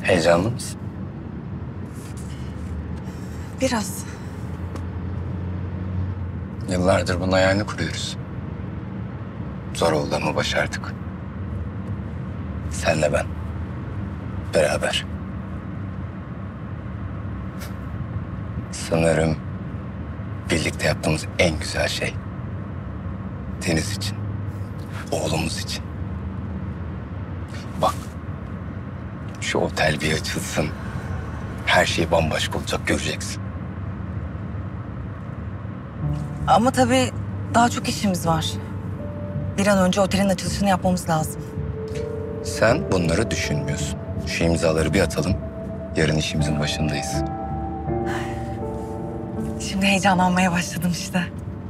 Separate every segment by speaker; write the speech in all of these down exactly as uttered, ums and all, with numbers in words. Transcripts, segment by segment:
Speaker 1: Heyecanlı mısın?
Speaker 2: Biraz.
Speaker 1: Yıllardır bunun hayalini kuruyoruz. Zor oldu ama başardık. Senle ben. Beraber. Sanırım birlikte yaptığımız en güzel şey. Deniz için. Oğlumuz için. Bak. Şu otel bir açılsın. Her şey bambaşka olacak, göreceksin.
Speaker 2: Ama tabii daha çok işimiz var. Bir an önce otelin açılışını yapmamız lazım.
Speaker 1: Sen bunları düşünmüyorsun. Şu imzaları bir atalım. Yarın işimizin başındayız.
Speaker 2: Şimdi heyecanlanmaya başladım işte.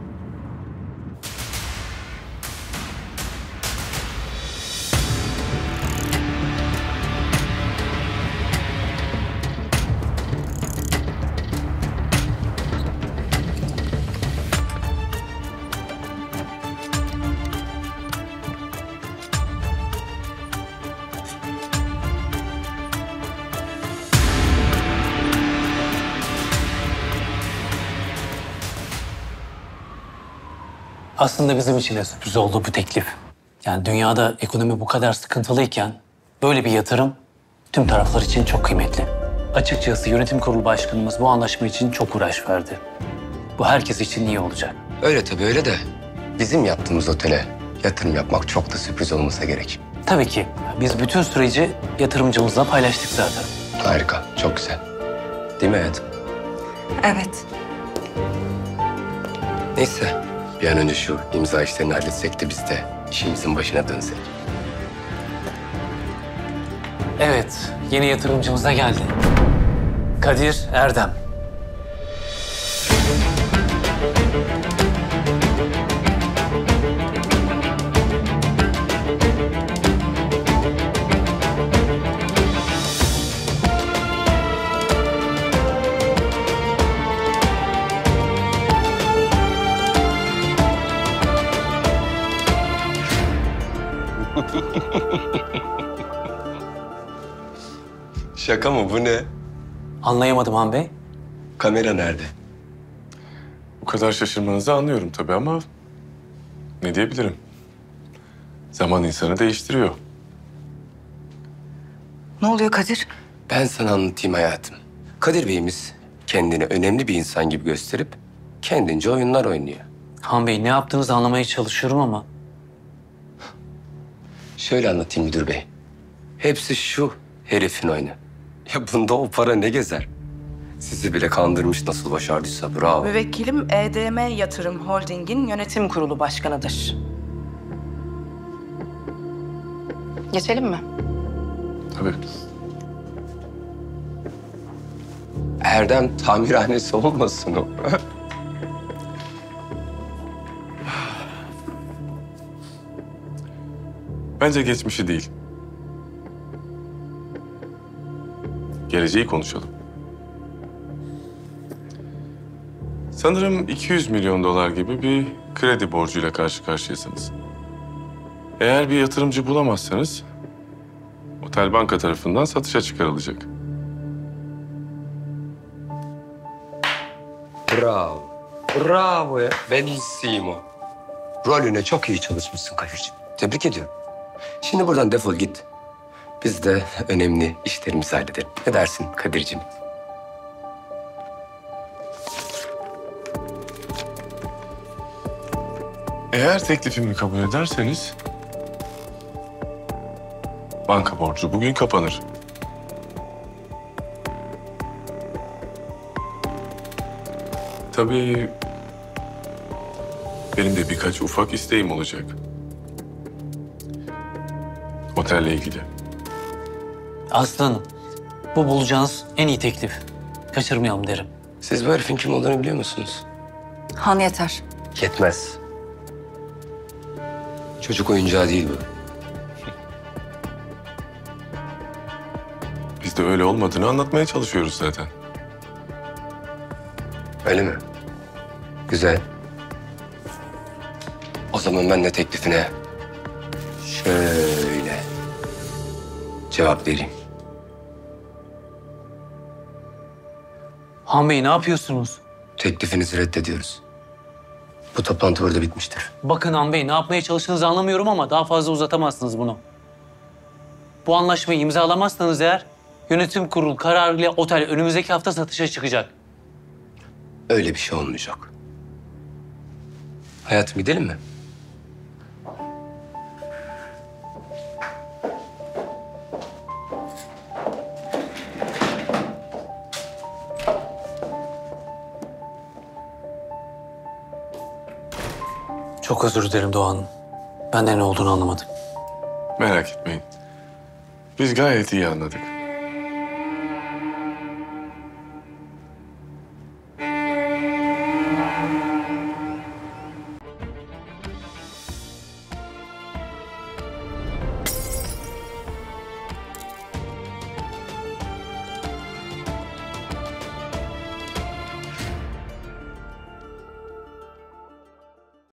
Speaker 3: Aslında bizim için de sürpriz oldu bu teklif. Yani dünyada ekonomi bu kadar sıkıntılıyken böyle bir yatırım tüm taraflar için çok kıymetli. Açıkçası yönetim kurulu başkanımız bu anlaşma için çok uğraş verdi. Bu herkes için iyi olacak.
Speaker 1: Öyle tabii öyle de bizim yaptığımız otele yatırım yapmak çok da sürpriz olmasa gerek.
Speaker 3: Tabii ki biz bütün süreci yatırımcımızla paylaştık zaten.
Speaker 1: Harika, çok güzel. Değil mi hayatım?
Speaker 2: Evet.
Speaker 1: Neyse, bir an önce şu imza işlerini halletsek de biz de işimizin başına dönsek.
Speaker 3: Evet, yeni yatırımcımız da geldi. Kadir Erdem.
Speaker 1: Şaka mı bu ne?
Speaker 3: Anlayamadım Han Bey.
Speaker 1: Kamera nerede?
Speaker 4: Bu kadar şaşırmanızı anlıyorum tabii ama ne diyebilirim? Zaman insanı değiştiriyor.
Speaker 2: Ne oluyor Kadir?
Speaker 1: Ben sana anlatayım hayatım. Kadir Bey'imiz kendini önemli bir insan gibi gösterip kendince oyunlar oynuyor.
Speaker 3: Han Bey ne yaptığınızı anlamaya çalışıyorum ama
Speaker 1: Şöyle anlatayım müdür bey. Hepsi şu herifin oyunu. Ya bunda o para ne gezer? Sizi bile kandırmış nasıl başardıysa bravo.
Speaker 5: Müvekkilim E D M Yatırım Holding'in yönetim kurulu başkanıdır. Geçelim mi?
Speaker 4: Tabii.
Speaker 1: Erdem tamirhanesi olmasın o.
Speaker 4: Bence geçmişi değil. Geleceği konuşalım. Sanırım iki yüz milyon dolar gibi bir kredi borcuyla karşı karşıyasınız. Eğer bir yatırımcı bulamazsanız otel banka tarafından satışa çıkarılacak.
Speaker 1: Bravo. Bravo ya. Bellissimo. Rolüne çok iyi çalışmışsın Kadir'ciğim. Tebrik ediyorum. Şimdi buradan defol git. Biz de önemli işlerimizi halledelim. Ne dersin Kadir'ciğim?
Speaker 4: Eğer teklifimi kabul ederseniz banka borcu bugün kapanır. Tabii benim de birkaç ufak isteğim olacak. Otelle ilgili.
Speaker 3: Aslı Hanım, bu bulacağınız en iyi teklif. Kaçırmayalım derim.
Speaker 1: Siz bu herifin kim olduğunu biliyor musunuz?
Speaker 2: Han yeter.
Speaker 1: Yetmez. Çocuk oyuncağı değil bu.
Speaker 4: Biz de öyle olmadığını anlatmaya çalışıyoruz zaten.
Speaker 1: Öyle mi? Güzel. O zaman ben de teklifine şöyle cevap vereyim.
Speaker 3: Han Bey ne yapıyorsunuz?
Speaker 1: Teklifinizi reddediyoruz. Bu toplantı burada bitmiştir.
Speaker 3: Bakın Han Bey ne yapmaya çalıştığınızı anlamıyorum ama daha fazla uzatamazsınız bunu. Bu anlaşmayı imzalamazsanız eğer yönetim kurulu kararıyla otel önümüzdeki hafta satışa çıkacak.
Speaker 1: Öyle bir şey olmayacak. Hayatım gidelim mi?
Speaker 3: Çok özür dilerim Doğa Hanım. Ben de ne olduğunu anlamadım.
Speaker 4: Merak etmeyin. Biz gayet iyi anladık.